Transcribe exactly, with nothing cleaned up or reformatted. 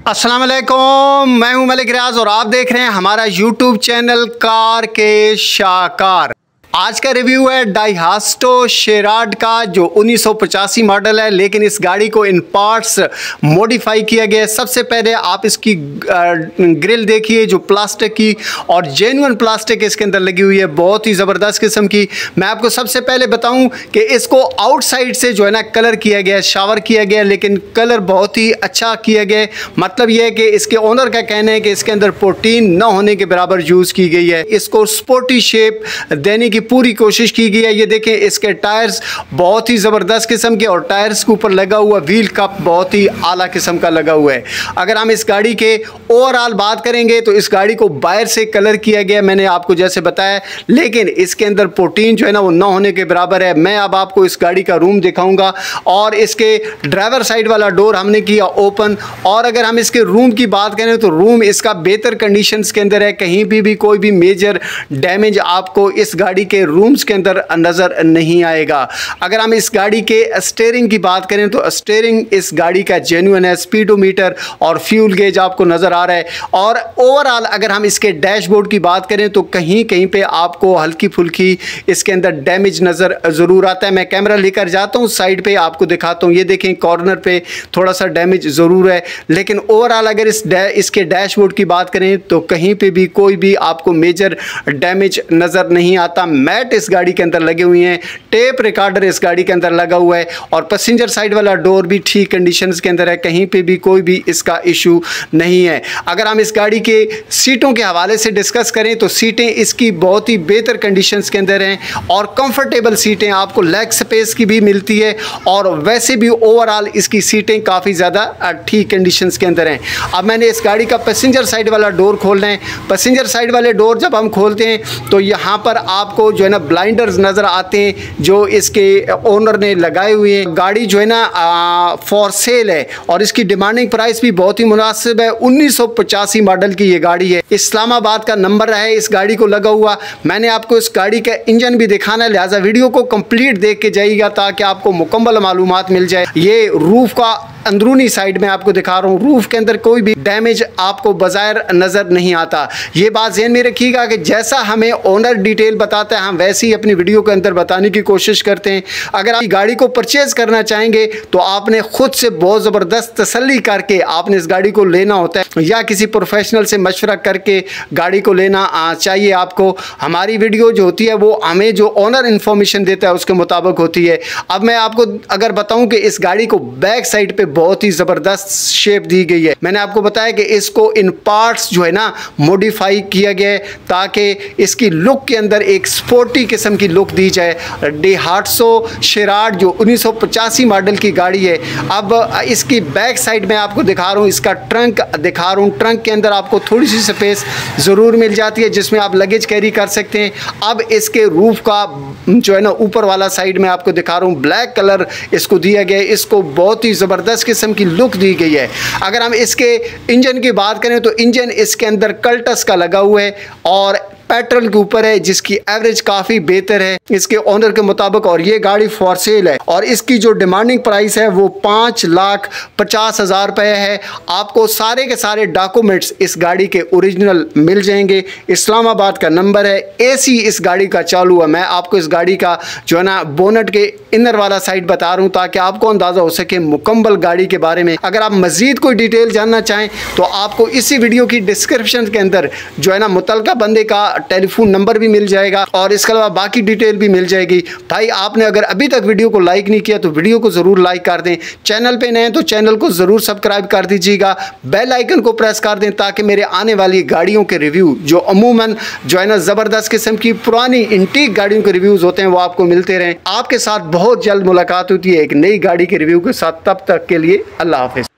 अस्सलाम वालेकुम, मैं हूं मलिक रियाज और आप देख रहे हैं हमारा यूट्यूब चैनल कार के शाकार। आज का रिव्यू है डाइहास्टो शेराड का, जो उन्नीस सौ पचासी मॉडल है, लेकिन इस गाड़ी को इन पार्ट्स मॉडिफाई किया गया है। सबसे पहले आप इसकी ग्रिल देखिए, जो प्लास्टिक की और जेन्युइन प्लास्टिक इसके अंदर लगी हुई है, बहुत ही ज़बरदस्त किस्म की। मैं आपको सबसे पहले बताऊं कि इसको आउटसाइड से जो है ना कलर किया गया है, शावर किया गया है, लेकिन कलर बहुत ही अच्छा किया गया है। मतलब यह है कि इसके ओनर का कहना है कि इसके अंदर प्रोटीन न होने के बराबर यूज़ की गई है। इसको स्पोर्टी शेप देने की पूरी कोशिश की गई है। ये देखें, इसके टायर्स बहुत ही ज़बरदस्त किस्म के और टायर्स के ऊपर लगा हुआ व्हील कप बहुत ही आला किस्म का लगा हुआ है। अगर हम इस गाड़ी के ओवरऑल बात करेंगे तो इस गाड़ी को बाहर से कलर किया गया, मैंने आपको जैसे बताया, लेकिन इसके अंदर प्रोटीन जो है ना वो न होने के बराबर है। मैं अब आपको इस गाड़ी का रूम दिखाऊंगा और इसके ड्राइवर साइड वाला डोर हमने किया ओपन। और अगर हम इसके रूम की बात करें तो रूम इसका बेहतर कंडीशंस के अंदर है, कहीं भी भी कोई भी मेजर डैमेज आपको इस गाड़ी के रूम्स के अंदर नज़र नहीं आएगा। अगर हम इस गाड़ी के स्टीयरिंग की बात करें तो स्टीयरिंग इस गाड़ी का जेन्युइन है, स्पीडोमीटर और फ्यूल गेज आपको नज़र आ रहा है। और ओवरऑल अगर हम इसके डैशबोर्ड की बात करें तो कहीं कहीं पे आपको हल्की फुल्की इसके अंदर डैमेज नज़र ज़रूर आता है। मैं कैमरा लेकर जाता हूँ साइड पे, आपको दिखाता हूँ। ये देखें, कॉर्नर पे थोड़ा सा डैमेज ज़रूर है, लेकिन ओवरऑल अगर इस डै, इसके डैशबोर्ड की बात करें तो कहीं पे भी कोई भी आपको मेजर डैमेज नज़र नहीं आता। मैट इस गाड़ी के अंदर लगे हुए हैं, टेप रिकॉर्डर इस गाड़ी के अंदर लगा हुआ है और पैसेंजर साइड वाला डोर भी ठीक कंडीशंस के अंदर है, कहीं पे भी कोई भी इसका इशू नहीं है। अगर हम इस गाड़ी के सीटों के हवाले से डिस्कस करें तो सीटें इसकी बहुत ही बेहतर कंडीशंस के अंदर हैं और कंफर्टेबल सीटें, आपको लेग स्पेस की भी मिलती है और वैसे भी ओवरऑल इसकी सीटें काफ़ी ज़्यादा ठीक कंडीशंस के अंदर हैं। अब मैंने इस गाड़ी का पैसेंजर साइड वाला डोर खोलना है। पैसेंजर साइड वाले डोर जब हम खोलते हैं तो यहाँ पर आपको जो है ना ब्लाइंडर्स नज़र आते हैं जो इसके ओनर ने लगाए हुए हैं। गाड़ी जो है ना फॉर सेल है और इसकी डिमांडिंग प्राइस भी बहुत ही मुनासिब है। उन्नीस सौ पचासी मॉडल की ये गाड़ी है, इस्लामाबाद का नंबर है इस गाड़ी को लगा हुआ। मैंने आपको इस गाड़ी का इंजन भी दिखाना है, लिहाजा वीडियो को कंप्लीट देख के जाइएगा ताकि आपको मुकम्मल मालूमात मिल जाए। ये रूफ का अंदरूनी साइड में आपको दिखा रहा हूँ, रूफ के अंदर कोई भी डैमेज आपको बाज़ाहिर नज़र नहीं आता। ये बात ज़हन में रखिएगा कि जैसा हमें ओनर डिटेल बताता है हम वैसे ही अपनी वीडियो के अंदर बताने की कोशिश करते हैं। अगर आप गाड़ी को परचेज़ करना चाहेंगे तो आपने ख़ुद से बहुत ज़बरदस्त तसल्ली करके आपने इस गाड़ी को लेना होता है या किसी प्रोफेशनल से मशवरा करके गाड़ी को लेना चाहिए आपको। हमारी वीडियो जो होती है वो हमें जो ओनर इन्फॉर्मेशन देता है उसके मुताबिक होती है। अब मैं आपको अगर बताऊँ कि इस गाड़ी को बैक साइड पर बहुत ही ज़बरदस्त शेप दी गई है। मैंने आपको बताया कि इसको इन पार्ट्स जो है ना मॉडिफाई किया गया है ताकि इसकी लुक के अंदर एक स्पोर्टी किस्म की लुक दी जाए। डाइहास्टो शेराड जो उन्नीस सौ पचासी मॉडल की गाड़ी है। अब इसकी बैक साइड में आपको दिखा रहा हूँ, इसका ट्रंक दिखा रहा हूँ। ट्रंक के अंदर आपको थोड़ी सी स्पेस ज़रूर मिल जाती है जिसमें आप लगेज कैरी कर सकते हैं। अब इसके रूफ का जो है ना ऊपर वाला साइड में आपको दिखा रहा हूँ, ब्लैक कलर इसको दिया गया है। इसको बहुत ही ज़बरदस्त किस्म की लुक दी गई है। अगर हम इसके इंजन की बात करें तो इंजन इसके अंदर कल्टस का लगा हुआ है और पेट्रोल के ऊपर है जिसकी एवरेज काफ़ी बेहतर है इसके ओनर के मुताबिक। और ये गाड़ी फॉर सेल है और इसकी जो डिमांडिंग प्राइस है वो पाँच लाख पचास हज़ार रुपये है। आपको सारे के सारे डॉक्यूमेंट्स इस गाड़ी के ओरिजिनल मिल जाएंगे। इस्लामाबाद का नंबर है, एसी इस गाड़ी का चालू है। मैं आपको इस गाड़ी का जो है ना बोनट के इनर वाला साइड बता रहा हूँ ताकि आपको अंदाज़ा हो सके मुकम्मल गाड़ी के बारे में। अगर आप मज़ीद कोई डिटेल जानना चाहें तो आपको इसी वीडियो की डिस्क्रिप्शन के अंदर जो है ना मुतलका बंदे का टेलीफोन नंबर भी मिल जाएगा और इसके अलावा बाकी डिटेल भी मिल जाएगी। भाई आपने अगर अभी तक वीडियो को लाइक नहीं किया तो वीडियो को ज़रूर लाइक कर दें। चैनल पे नए हैं तो चैनल को ज़रूर सब्सक्राइब कर दीजिएगा, बेल आइकन को प्रेस कर दें ताकि मेरे आने वाली गाड़ियों के रिव्यू जो अमूमन जो है ना ज़बरदस्त किस्म की पुरानी इंटीक गाड़ियों के रिव्यूज़ होते हैं वो आपको मिलते रहें। आपके साथ बहुत जल्द मुलाकात होती है एक नई गाड़ी के रिव्यू के साथ। तब तक के लिए अल्लाह हाफिज़।